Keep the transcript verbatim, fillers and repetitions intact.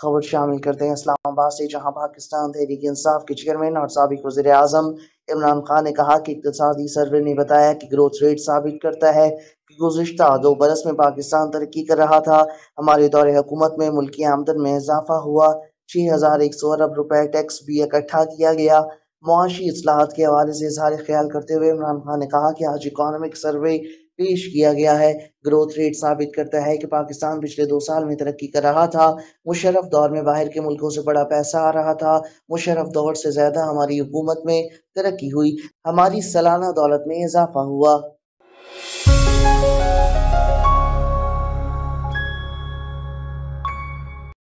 खबर शामिल करते हैं इस्लामाबाद से, जहां पाकिस्तान तहरीक इंसाफ के चेयरमैन और साबिक वज़ीर आज़म इमरान खान ने कहा कि इक़्तिसादी सर्वे ने बताया कि ग्रोथ रेट साबित करता है कि गुज़िश्ता दो बरस में पाकिस्तान तरक्की कर रहा था। हमारे दौरे हुकूमत में मुल्की आमदन में इजाफा हुआ, छः हज़ार एक सौ अरब रुपए टैक्स भी इकट्ठा किया गया। मुआशी इस्लाहात के हवाले से इज़हार ख्याल करते हुए इमरान खान ने कहा कि आज इकॉनमिक सर्वे पेश किया गया है। ग्रोथ रेट साबित करता है कि पाकिस्तान पिछले दो साल में तरक्की कर रहा था। मुशर्रफ दौर में बाहर के मुल्कों से बड़ा पैसा आ रहा था। मुशर्रफ दौर से ज़्यादा हमारी हुकूमत में तरक्की हुई। हमारी सालाना दौलत में इजाफा हुआ।